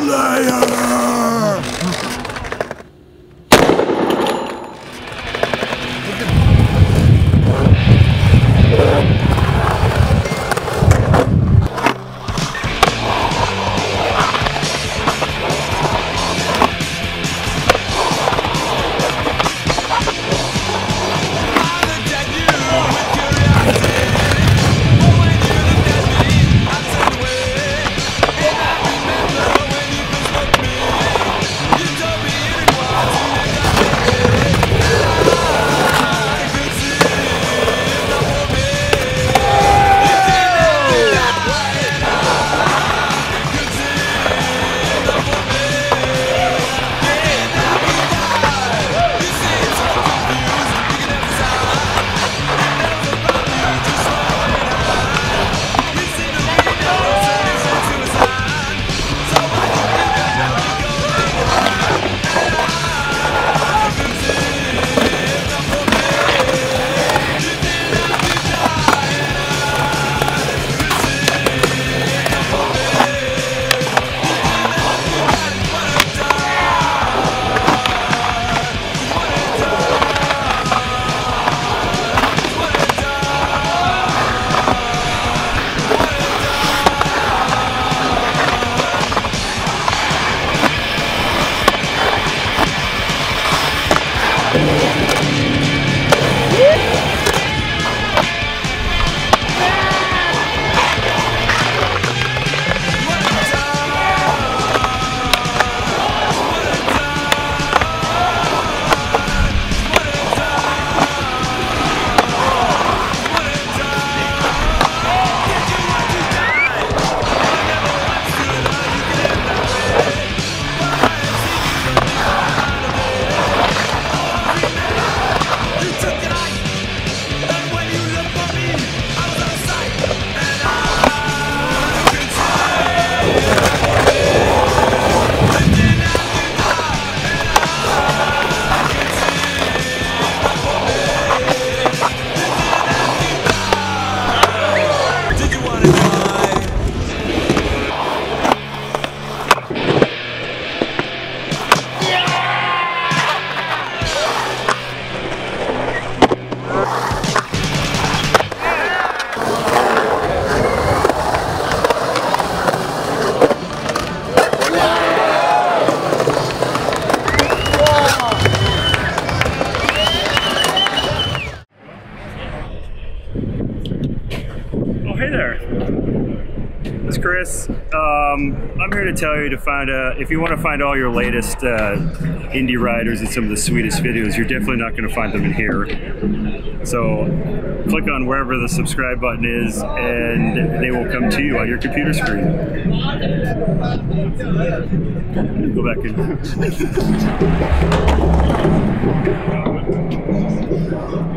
Slayer! Hey there, it's Chris. I'm here to tell you to find if you want to find all your latest indie riders and some of the sweetest videos, you're definitely not going to find them in here. So click on wherever the subscribe button is and they will come to you on your computer screen. Go back in.